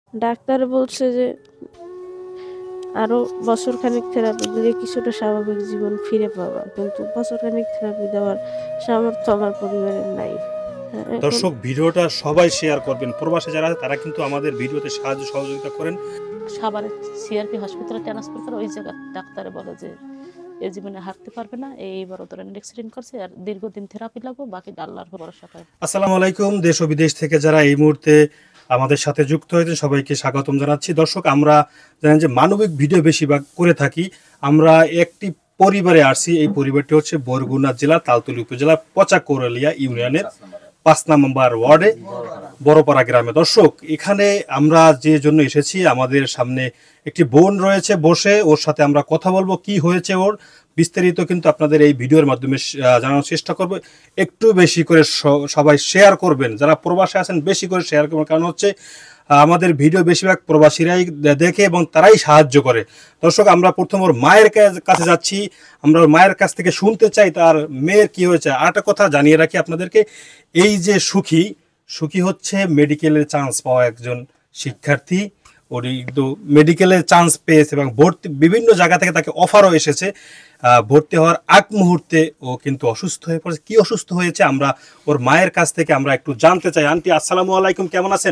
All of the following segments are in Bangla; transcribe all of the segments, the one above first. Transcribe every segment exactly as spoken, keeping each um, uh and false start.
ডাক্তার বলছে যে আরো বছরখানেক থেরাপি দিলে কিছুটা স্বাভাবিক জীবন ফিরে পাবা, কিন্তু বছরখানেক থেরাপি দেওয়ার সামর্থ্য আমার পরিবারের নাই। হ্যাঁ, এখন দর্শক ভিডিওটা সবাই শেয়ার করবেন, প্রবাসী যারা আছে তারা কিন্তু আমাদের ভিডিওতে সাহায্য সহযোগিতা করেন। সাভারের সিআরপি হসপিটালে ট্রান্সফার করে ওই জায়গায় ডাক্তারে বলে যে এ জীবনে হাঁটতে পারবে না, এইবার ধরেন অ্যাক্সিডেন্ট করছে আর দীর্ঘদিন থেরাপি লাগবে, বাকি আল্লাহর উপর ভরসা করে। আসসালামু আলাইকুম, দেশ ও বিদেশ থেকে যারা এই মুহূর্তে আমাদের সাথে যুক্ত হয়েছে সবাইকে স্বাগতম জানাচ্ছি। দর্শক, আমরা জানেন যে মানবিক ভিডিও বেশিরভাগ করে থাকি। আমরা একটি পরিবারে আসছি, এই পরিবারটি হচ্ছে বরগুনা জেলা তালতলী উপজেলা পচাকোরালিয়া ইউনিয়নের পাঁচ নম্বর ওয়ার্ডে বড়পাড়া গ্রামে। দর্শক, এখানে আমরা যে জন্য এসেছি, আমাদের সামনে একটি বোন রয়েছে বসে, ওর সাথে আমরা কথা বলবো, কি হয়েছে ওর বিস্তারিত কিন্তু আপনাদের এই ভিডিওর মাধ্যমে জানানোর চেষ্টা করব। একটু বেশি করে সবাই শেয়ার করবেন, যারা প্রবাসে আছেন বেশি করে শেয়ার করবেন, কারণ হচ্ছে আমাদের ভিডিও বেশিরভাগ প্রবাসীরাই দেখে এবং তারাই সাহায্য করে। দর্শক, আমরা প্রথম ওর মায়ের কাছে যাচ্ছি, আমরা ওর মায়ের কাছ থেকে শুনতে চাই তার মেয়ের কি হয়েছে। আর একটা কথা জানিয়ে রাখি আপনাদেরকে, এই যে সুখী সুখী হচ্ছে মেডিকেলের চান্স পাওয়া একজন শিক্ষার্থী। ওর কিন্তু মেডিকেলে চান্স পেয়েছে এবং ভর্তি বিভিন্ন জায়গা থেকে তাকে অফারও এসেছে। ভর্তি হওয়ার আগ মুহূর্তে ও কিন্তু অসুস্থ হয়ে পড়েছে। কি অসুস্থ হয়েছে আমরা ওর মায়ের কাছ থেকে আমরা একটু জানতে চাই। আন্টি, আসসালামু আলাইকুম, কেমন আছেন?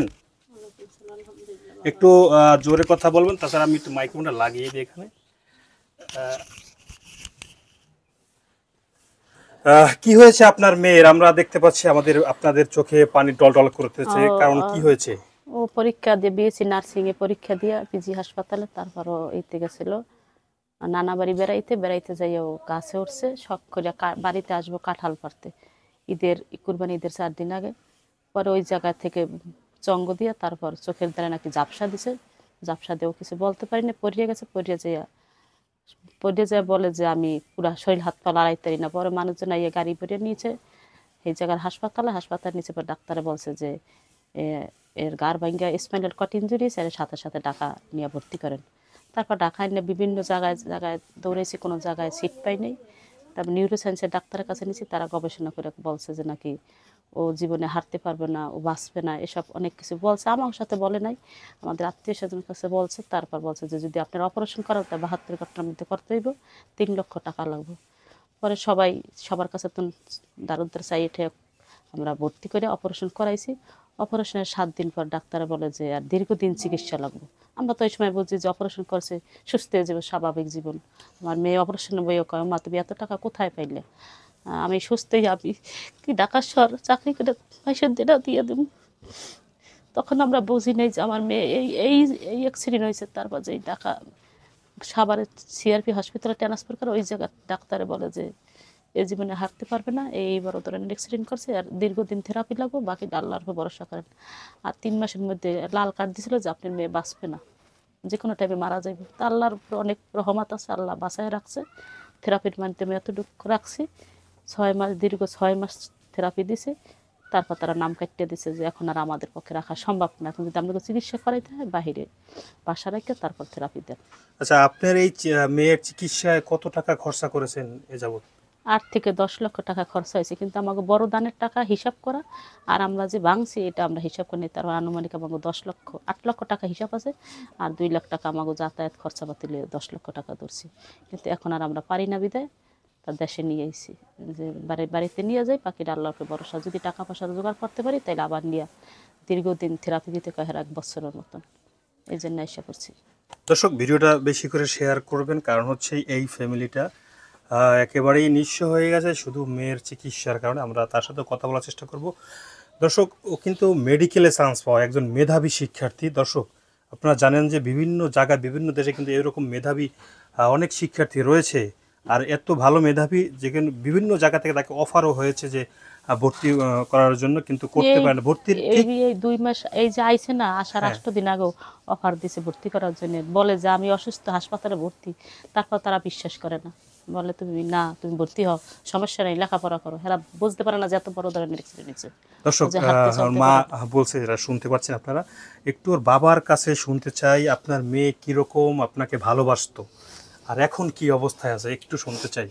একটু জোরে কথা বলবেন, তাছাড়া আমি একটু মাইক্রোফোনটা লাগিয়ে দিই এখানে। কি হয়েছে আপনার মেয়ের? আমরা দেখতে পাচ্ছি আমাদের আপনাদের চোখে পানি টলটল করতেছে, কারণ কি হয়েছে? ও পরীক্ষা দিয়ে বিএসসি নার্সিং এ পরীক্ষা দিয়ে পিজি হাসপাতালে, তারপরও এইতে গেছিল নানা বাড়ি বেড়াইতে বেড়াইতে যাই ও গাছে উঠছে, শখ করে বাড়িতে আসবো কাঁঠাল পারতে, ঈদের কুরবানি ঈদের চার দিন আগে। পরে ওই জায়গা থেকে চঙ্গ দিয়ে তারপর চোখের দ্বারা নাকি ঝাপসা দিছে, ঝাপসা দিয়েও কিছু বলতে পারিনি, পড়িয়ে গেছে। পড়িয়ে যাইয়া পড়িয়ে যায় বলে যে আমি পুরা শরীর হাত পা লড়াইতে পারি না। পরে মানুষজন আইয়ে গাড়ি ভরিয়ে নিয়েছে এই জায়গার হাসপাতালে। হাসপাতাল নিচে পর ডাক্তারে বলছে যে এর গার ভাঙ্গা স্পাইনাল কট ইঞ্জুরি, এর সাথে সাথে টাকা নিয়ে ভর্তি করেন। তারপর ঢাকায় নিয়ে বিভিন্ন জায়গায় জায়গায় দৌড়েছি, কোনো জায়গায় সিট পাই নাই। তারপর নিউরোসায়েন্সের ডাক্তারের কাছে নিয়েছি, তারা গবেষণা করে বলছে যে নাকি ও জীবনে হাঁটতে পারবে না, ও বাঁচবে না, এসব অনেক কিছু বলছে। আমার সাথে বলে নাই, আমাদের আত্মীয় স্বজনের কাছে বলছে। তারপর বলছে যে যদি আপনার অপারেশন করার তা বাহাত্তর ঘন্টার মধ্যে করতে হইব, তিন লক্ষ টাকা লাগবে। পরে সবাই সবার কাছে তো দারুদ্র চাইটে আমরা ভর্তি করে অপারেশন করাইছি। অপারেশনের সাত দিন পর ডাক্তার বলে যে আর দীর্ঘদিন চিকিৎসা লাগবে। আমরা তো ওই সময় বলছি যে অপারেশন করছে সুস্থ হয়ে যাবে, স্বাভাবিক জীবন। আমার মেয়ে অপারেশনের বইও কয়, মা তুমি এত টাকা কোথায় পাইলে? আমি সুস্থই, আমি কি ঢাকা শহর চাকরি করে পয়সার দিনা দিয়ে দেব? তখন আমরা বুঝি নেই যে আমার মেয়ে এই এই এই অ্যাক্সিডেন্ট হয়েছে। তারপর যে ঢাকা সাভারের সিআরপি হসপিটালে ট্রান্সফার করে ওই জায়গায় ডাক্তারে বলে যে এ জীবনে হাঁটতে পারবে না, এইবার ধরেন অ্যাক্সিডেন্ট করছে আর দীর্ঘদিন থেরাপি লাগবে, বাকি আল্লাহর উপর ভরসা করেন। আর তিন মাসের মধ্যে লাল কার্ড দিয়েছিল যে আপনার মেয়ে বাঁচবে না, যে কোনো টাইমে মারা যাবে। তা আল্লাহর উপর অনেক রহমত আছে, আল্লাহ বাঁচায় রাখছে। থেরাপির মাধ্যমে এতটুকু রাখছি, ছয় মাস দীর্ঘ ছয় মাস থেরাপি দিছে। তারপর তারা নাম কাটিয়ে দিছে যে এখন আর আমাদের পক্ষে রাখা সম্ভব না, এখন যদি আপনাকে চিকিৎসা করাইতে হয় বাহিরে বাসা রেখে তারপর থেরাপি দেন। আচ্ছা, আপনার এই মেয়ের চিকিৎসায় কত টাকা খরচা করেছেন এ যাবত? আট থেকে দশ লক্ষ টাকা খরচা হয়েছে, কিন্তু আমাকে বড় দানের টাকা হিসাব করা আর আমরা যে ভাঙছি এটা আমরা হিসাব করি তার আনুমানিক আমাকে দশ লক্ষ আট লক্ষ টাকা হিসাব আছে। আর দুই লাখ টাকা আমাকে যাতায়াত খরচা পাতিলে দশ লক্ষ টাকা ধরছি। কিন্তু এখন আর আমরা পারি না বিদায় তার দেশে নিয়ে এসেছি, যে বাড়ি বাড়িতে নিয়ে যাই, বাকিটা আল্লাহকে ভরসা। যদি টাকা পয়সা রোজগার করতে পারি তাহলে আবার নিয়ে দীর্ঘদিন থেরাপি দিতে কয় এক বছরের মতন, এই জন্য এসে করছি। দর্শক, ভিডিওটা বেশি করে শেয়ার করবেন, কারণ হচ্ছে এই ফ্যামিলিটা একেবারেই নিঃস্ব হয়ে গেছে শুধু মেয়ের চিকিৎসার কারণে। আমরা তার সাথে কথা বলার চেষ্টা করব। দর্শক, ও কিন্তু মেডিকেলে চান্স পাওয়া একজন মেধাবী শিক্ষার্থী। দর্শক, আপনারা জানেন যে বিভিন্ন জায়গায় বিভিন্ন দেশে কিন্তু এরকম মেধাবী অনেক শিক্ষার্থী রয়েছে। আর এত ভালো মেধাবী যেখানে বিভিন্ন জায়গা থেকে তাকে অফারও হয়েছে যে ভর্তি করার জন্য, কিন্তু করতে পারে না। ভর্তির এই দুই মাস এই যে আইছে না, আসার আষ্ট দিন আগেও অফার দিছে ভর্তি করার জন্য, বলে যে আমি অসুস্থ, হাসপাতালে ভর্তি। তারপর তারা বিশ্বাস করে না, বলে তুমি না তুমি ভর্তি হও, সমস্যা নেই, লেখাপড়া করো। এরা বুঝতে পারে না যে এত বড় ধরনের এক্সিডেন্ট হয়েছে। দর্শক, মা বলছে, এরা শুনতে পাচ্ছেন আপনারা, একটু ওর বাবার কাছে শুনতে চাই আপনার মেয়ে কিরকম আপনাকে ভালোবাসতো আর এখন কি অবস্থায় আছে, একটু শুনতে চাই।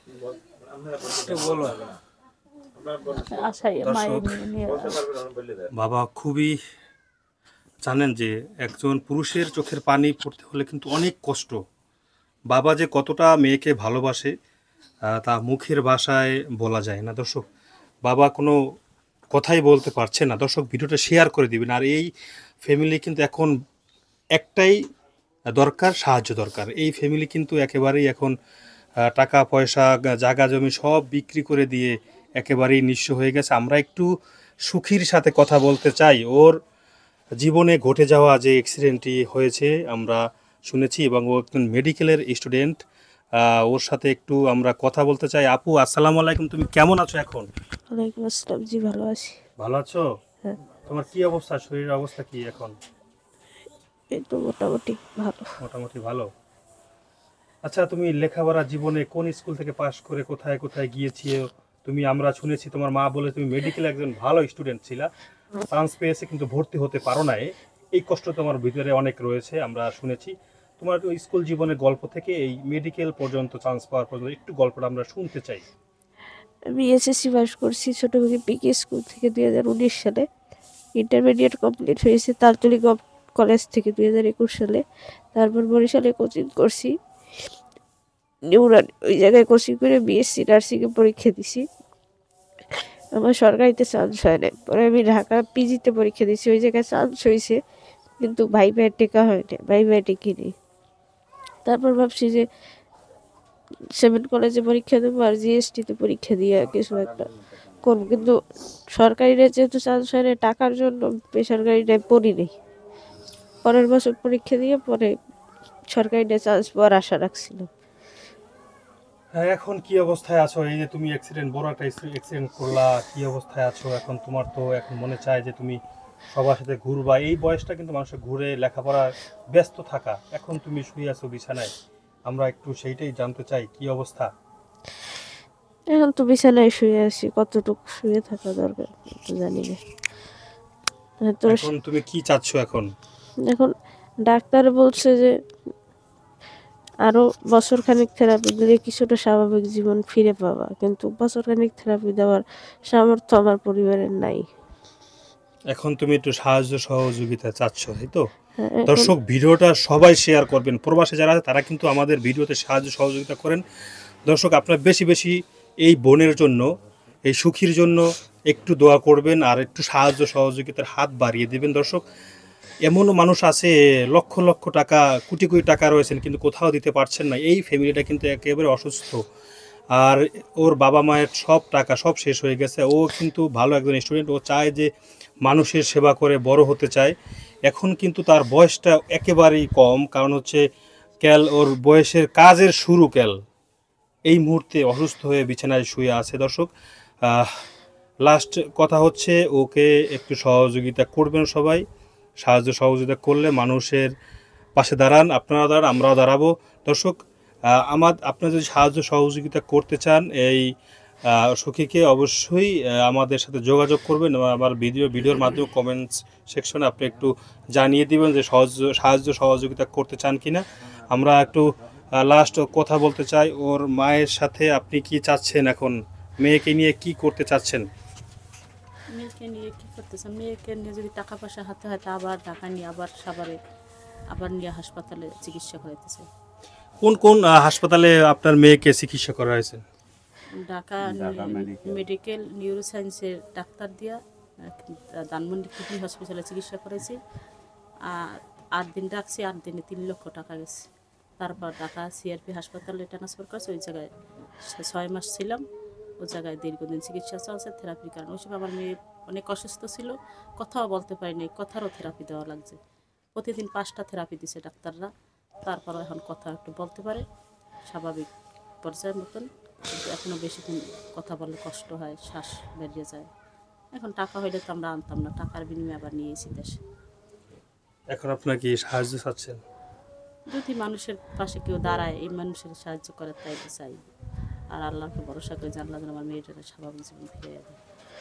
আশাই মায়ের দর্শক, নিয়ে বাবা খুবই জানেন যে একজন পুরুষের চোখের পানি পড়তে হলে কিন্তু অনেক কষ্ট। বাবা যে কতটা মেয়েকে ভালোবাসে আহ, তা মুখের ভাষায় বলা যায় না দর্শক। বাবা কোনো কথাই বলতে পারছে না দর্শক, ভিডিওটা শেয়ার করে দিবেন। আর এই ফ্যামিলি কিন্তু এখন একটাই দরকার, সাহায্য দরকার। এই ফ্যামিলি কিন্তু একেবারেই এখন আহ, টাকা পয়সা গা- জায়গা জমি সব বিক্রি করে দিয়ে একেবারেই নিঃস্ব হয়ে গেছে। আমরা একটু সুখীর সাথে কথা বলতে চাই। ওর জীবনে ঘটে যাওয়া যে অ্যাক্সিডেন্টটি হয়েছে আমরা শুনেছি, এবং ও একজন মেডিকেলের স্টুডেন্ট। ওর সাথে একটু আমরা কথা বলতে চাই। আপু, আসসালামু আলাইকুম, তুমি কেমন আছো এখন? ওয়ালাইকুম আসসালাম, জি ভালো আছি। ভালো আছো? হ্যাঁ, তোমার কি অবস্থা, শরীরের অবস্থা কি এখন? এই তো মোটামুটি ভালো। মোটামুটি ভালো। আচ্ছা, তুমি লেখাপড়া জীবনে কোন স্কুল থেকে পাশ করে কোথায় কোথায় গিয়েছিও? তুমি, আমরা শুনেছি তোমার মা বলে তুমি মেডিকেল একজন ভালো স্টুডেন্ট ছিলা, চান্স পেয়েছে কিন্তু ভর্তি হতে পারো নাই। এই কষ্ট তোমার ভিতরে অনেক রয়েছে, আমরা শুনেছি। তোমার ওই স্কুল জীবনের গল্প থেকে এই মেডিকেল পর্যন্ত চান্স পাওয়ার পর্যন্ত একটু গল্পটা আমরা শুনতে চাই। আমি এসএসসি পাস করছি ছোটবেলায় পিকে স্কুল থেকে দুই হাজার উনিশ সালে। ইন্টারমিডিয়েট কমপ্লিট হয়েছে তালতলি কলেজ থেকে দুই হাজার একুশ সালে। তারপর বরিশালে কোচিং করছি, নিউরান, ওই জায়গায় কোচিং করে বিএসসি নার্সিংয়ে পরীক্ষা দিছি। আমার সরকারিতে চান্স হয় না। পরে আমি ঢাকা পিজিতে পরীক্ষা দিছি, ওই জায়গায় চান্স হয়েছে কিন্তু ভাই ভাই টেকা হয় না, ভাই ভাই টেকিনি। তারপর ভাবছি যে সেভেন কলেজে পরীক্ষা দেবো আর জিএসটিতে পরীক্ষা দিয়ে কিছু একটা করবো, কিন্তু সরকারিরা যেহেতু চান্স হয় না টাকার জন্য বেসরকারিটায় পড়ি নেই। পরের বছর পরীক্ষা দিয়ে পরে সরকারিটা চান্স পাওয়ার আশা রাখছিলাম। হ্যাঁ, এখন কি অবস্থায় আছো? এই যে তুমি অ্যাক্সিডেন্ট, বড় একটা অ্যাক্সিডেন্ট করলা, কি অবস্থায় আছো এখন? তোমার তো এখন মনে চায় যে তুমি সবার সাথে ঘুরবা। এই বয়সটা কিন্তু মানুষের ঘুরে লেখাপড়ার ব্যস্ত থাকা। এখন তুমি শুয়ে আছো বিছানায়, আমরা একটু সেইটাই জানতে চাই কি অবস্থা। এখন তো বিছানায় শুয়ে আছি, কতটুকু শুয়ে থাকা দরকার তো জানি না। তো এখন তুমি কি চাচ্ছ এখন? এখন ডাক্তার বলছে যে আরো বছর খানিক থেরাপি দিলে কিছুটা স্বাভাবিক জীবন ফিরে পাবা, কিন্তু বছর খানিক থেরাপি দেওয়ার সামর্থ্য আমার পরিবারের নাই। এখন তুমি একটু সাহায্য সহযোগিতা চাচ্ছ, তাই তো? হ্যাঁ, এখন দর্শক, ভিডিওটা সবাই শেয়ার করবেন। প্রবাসে যারা আছে তারা কিন্তু আমাদের ভিডিওতে সাহায্য সহযোগিতা করেন। দর্শক, আপনারা বেশি বেশি এই বোনের জন্য, এই সুখীর জন্য একটু দোয়া করবেন আর একটু সাহায্য সহযোগিতার হাত বাড়িয়ে দেবেন। দর্শক, এমনও মানুষ আছে লক্ষ লক্ষ টাকা, কোটি কোটি টাকা রয়েছেন কিন্তু কোথাও দিতে পারছেন না। এই ফ্যামিলিটা কিন্তু একেবারে অসুস্থ, আর ওর বাবা মায়ের সব টাকা সব শেষ হয়ে গেছে। ও কিন্তু ভালো একজন স্টুডেন্ট, ও চায় যে মানুষের সেবা করে বড় হতে চায়। এখন কিন্তু তার বয়সটা একেবারেই কম, কারণ হচ্ছে ক্যাল ওর বয়সের কাজের শুরু ক্যাল এই মুহূর্তে অসুস্থ হয়ে বিছানায় শুয়ে আছে। দর্শক, লাস্ট কথা হচ্ছে ওকে একটু সহযোগিতা করবেন সবাই। সাহায্য সহযোগিতা করলে মানুষের পাশে দাঁড়ান, আপনারা দাঁড়ান, আমরাও দাঁড়াবো। দর্শক, আহ, আমার আপনারা যদি সাহায্য সহযোগিতা করতে চান এই আহ, সখীকে, অবশ্যই আহ, আমাদের সাথে যোগাযোগ করবেন এবং আমার ভিডিও ভিডিওর মাধ্যমে কমেন্টস সেকশনে আপনি একটু জানিয়ে দিবেন যে সাহায্য সাহায্য সহযোগিতা করতে চান কিনা। আমরা একটু লাস্ট কথা বলতে চাই ওর মায়ের সাথে। আপনি কি চাচ্ছেন এখন? মেয়েকে নিয়ে কি করতে চাচ্ছেন? মেয়েকে নিয়ে কী করতেছে, মেয়েকে নিয়ে যদি টাকা পয়সা হাতে হাতে আবার ঢাকা নিয়ে আবার সাভারে আবার নিয়ে হাসপাতালে চিকিৎসা করাইতেছে। কোন কোন আহ, হাসপাতালে আপনার মেয়েকে চিকিৎসা করা হয়েছে? ঢাকা মেডিকেল নিউরো সায়েন্সের ডাক্তার দিয়া ধানমন্ডি কিডনি হসপিটালে চিকিৎসা করেছি। আর আট দিন রাখছি, আট দিনে তিন লক্ষ টাকা গেছে। তারপর ঢাকা সিআরপি হাসপাতালে ট্রান্সফার করেছে, ওই জায়গায় ছয় মাস ছিলাম। ওই জায়গায় দীর্ঘদিন চিকিৎসা চলছে থেরাপির কারণে। ওই সময় আমার মেয়ে অনেক অসুস্থ ছিল, কথাও বলতে পারিনি, কথারও থেরাপি দেওয়া লাগছে। প্রতিদিন পাঁচটা থেরাপি দিছে ডাক্তাররা, তারপরও এখন কথা একটু বলতে পারে স্বাভাবিক পর্যায়ের মতন, কিন্তু এখনও বেশিক্ষণ কথা বললে কষ্ট হয়, শ্বাস বেরিয়ে যায়। এখন টাকা হইলে তো আমরা আনতাম না, টাকার বিনিময়ে আবার নিয়েছি দেশে। এখন আপনার কি সাহায্য চাচ্ছেন? যদি মানুষের পাশে কেউ দাঁড়ায়, এই মানুষের সাহায্য করে, তাই তো চাই। আর আল্লাহকে ভরসা করে যে আল্লাহ যেন আমার মেয়েটাকে স্বাভাবিক জীবন ফিরিয়ে দেয়।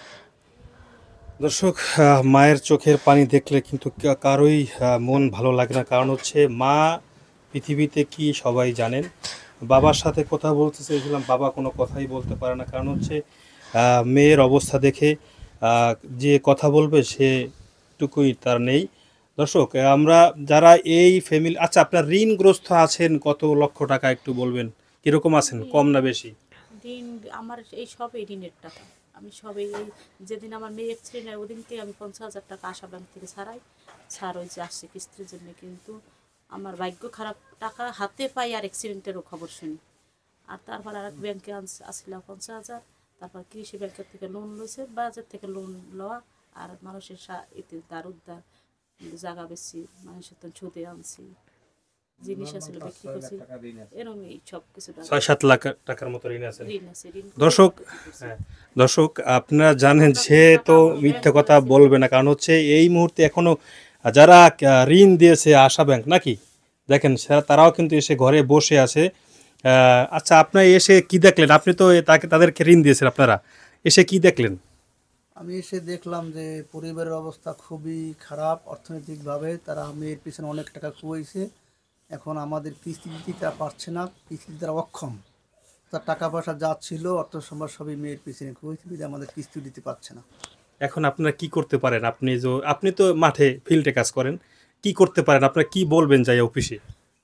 দর্শক, আহ, মায়ের চোখের পানি দেখলে কিন্তু কা- কারোই আহ, মন ভালো লাগে না, কারণ হচ্ছে মা পৃথিবীতে কি সবাই জানেন। বাবার সাথে কথা বলতে চেয়েছিলাম, বাবা কোনো কথাই বলতে পারে না, কারণ হচ্ছে আহ, মেয়ের অবস্থা দেখে আহ, যে কথা বলবে সেটুকুই তার নেই। দর্শক, আমরা যারা এই ফ্যামিলি, আচ্ছা আপনার ঋণগ্রস্ত আছেন কত লক্ষ টাকা একটু বলবেন, কিরকম আছেন, কম না বেশি? ঋণ আমার এই সবই ঋণের টাকা। আমি সবই এই যেদিন আমার মেয়ে অ্যাক্সিডেন্ট হয় ওদিনকে আমি পঞ্চাশ হাজার টাকা আশা ব্যাংক থেকে ছাড়াই, ছাড় ওই যে আসছে কিস্তির জন্য। কিন্তু আমার ভাগ্য খারাপ, টাকা হাতে পাই আর অ্যাক্সিডেন্টেরও খবর শুনি। আর তারপর আর এক ব্যাংকে আসছিলাম পঞ্চাশ হাজার, তারপর কৃষি ব্যাংকের থেকে লোন লইছে, বাজার থেকে লোন লওয়া, আর মানুষের এতে দার উদ্ধার জায়গা বেশি মানুষের তো সুদে আনছি, জিনিস আসলে বিক্রি করছি, এরকম এই সব কিছু ছয় সাত লাখ টাকার মতো ঋণ আছে। ঋণ আছে। ঋণ দর্শক, হ্যাঁ দর্শক, আপনারা জানেন সে তো মিথ্যা কথা বলবে না, কারণ হচ্ছে এই মুহূর্তে এখনো যারা আহ, ঋণ দিয়েছে আশা ব্যাংক নাকি, দেখেন সে- তারাও কিন্তু এসে ঘরে বসে আছে। আহ, আচ্ছা আপনার এসে কি দেখলেন? আপনি তো এ- তাকে তাদেরকে ঋণ দিয়েছেন, আপনারা এসে কি দেখলেন? আমি এসে দেখলাম যে পরিবারের অবস্থা খুবই খারাপ অর্থনৈতিকভাবে। তারা মেয়ের পিছনে অনেক টাকা খুঁয়েছে, এখন আমাদের কিস্তি দিতে তারা পারছে না, কিস্তি দিতে তারা অক্ষম। তার টাকা পয়সা যা ছিল অর্থ সম্পদ সবই মেয়ের পিছনে খুঁয়েছে, বিধে আমাদের কিস্তি দিতে পারছে না। এখন আপনারা কি করতে পারেন? আপনি যে আপনি তো মাঠে ফিল্ডে কাজ করেন, কি করতে পারেন? আপনারা কি বলবেন যাই অফিসে?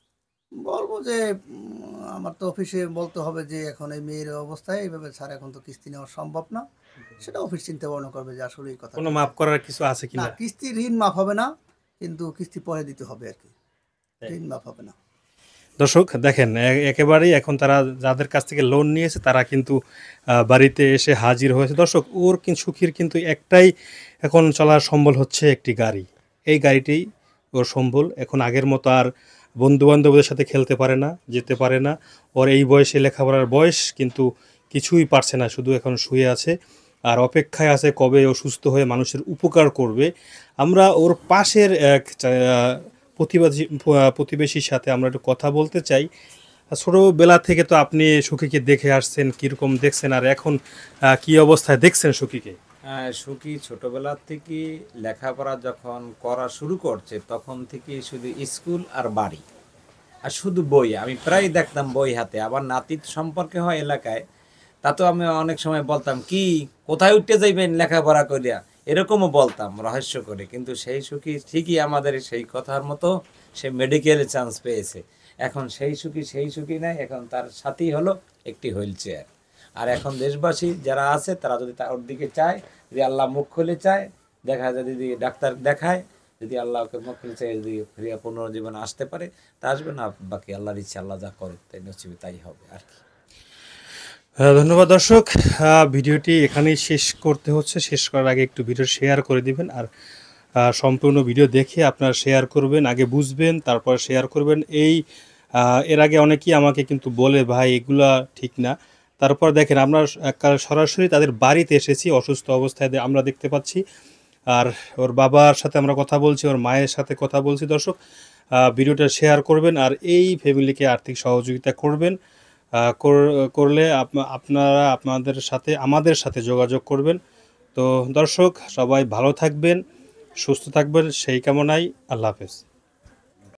বলবো যে উম, আমার তো অফিসে বলতে হবে যে এখন এই মেয়ের অবস্থায় এইভাবে স্যার এখন তো কিস্তি নেওয়া সম্ভব না, সেটা অফিস চিন্তা ভাবনা করবে যে আসলে এই কথা। কোনো মাফ করার কিছু আছে না, কিনা? কিস্তি ঋণ মাফ হবে না, কিন্তু কিস্তি পরে দিতে হবে আর কি, ঋণ মাফ হবে না। দর্শক দেখেন, এ- একেবারেই এখন তারা যাদের কাছ থেকে লোন নিয়েছে তারা কিন্তু আহ, বাড়িতে এসে হাজির হয়েছে। দর্শক, ওর কিন্তু সুখীর কিন্তু একটাই এখন চলার সম্বল হচ্ছে একটি গাড়ি। এই গাড়িটি ওর সম্বল। এখন আগের মতো আর বন্ধু বান্ধবদের সাথে খেলতে পারে না, যেতে পারে না। ওর এই বয়সে লেখাপড়ার বয়স, কিন্তু কিছুই পারছে না, শুধু এখন শুয়ে আছে আর অপেক্ষায় আছে কবে ও সুস্থ হয়ে মানুষের উপকার করবে। আমরা ওর পাশের এক চা- প্রতিবাসী প্রতিবেশীর সাথে আমরা একটু কথা বলতে চাই। ছোটোবেলা থেকে তো আপনি সুখীকে দেখে আসছেন, কীরকম দেখছেন আর এখন আহ, কি অবস্থায় দেখছেন সুখীকে? হ্যাঁ, সুখী ছোটবেলা থেকে লেখাপড়া যখন করা শুরু করছে তখন থেকে শুধু স্কুল আর বাড়ি আর শুধু বই। আমি প্রায় দেখতাম বই হাতে। আবার নাতির সম্পর্কে হয় এলাকায়, তা তো আমি অনেক সময় বলতাম কি কোথায় উঠতে যাইবেন লেখাপড়া করিয়া, এরকমও বলতাম রহস্য করে। কিন্তু সেই সুখী ঠিকই আমাদের সেই কথার মতো সে মেডিকেলে চান্স পেয়েছে। এখন সেই সুখী সেই সুখী নাই, এখন তার সাথী হলো একটি হুইল চেয়ার। আর এখন দেশবাসী যারা আছে তারা যদি তার দিকে চায়, যদি আল্লাহ মুখ খুলে চায়, দেখা যায় যদি ডাক্তার দেখায়, যদি আল্লাহ ওকে মুখ খুলে চায়, যদি ফিরিয়া পুনর্জীবন আসতে পারে তা আসবে, না বাকি আল্লাহর ইচ্ছা, আল্লাহ যা করে তাই নসিবে তাই হবে আর কি। আহ, ধন্যবাদ দর্শক, আহ, ভিডিওটি এখানেই শেষ করতে হচ্ছে। শেষ করার আগে একটু ভিডিও শেয়ার করে দিবেন, আর আহ, সম্পূর্ণ ভিডিও দেখে আপনারা শেয়ার করবেন, আগে বুঝবেন তারপর শেয়ার করবেন। এই আহ, এর আগে অনেকেই আমাকে কিন্তু বলে ভাই এগুলা ঠিক না, তারপর দেখেন আমরা স- সরাসরি তাদের বাড়িতে এসেছি, অসুস্থ অবস্থায় দে- আমরা দেখতে পাচ্ছি। আর ওর বাবার সাথে আমরা কথা বলছি, ওর মায়ের সাথে কথা বলছি। দর্শক, আহ, ভিডিওটা শেয়ার করবেন আর এই ফ্যামিলিকে আর্থিক সহযোগিতা করবেন। আহ, কর- করলে আপ- আপনারা আপনাদের সাথে আমাদের সাথে যোগাযোগ করবেন। তো দর্শক, সবাই ভালো থাকবেন, সুস্থ থাকবেন, সেই কামনায় আল্লাহ হাফেজ।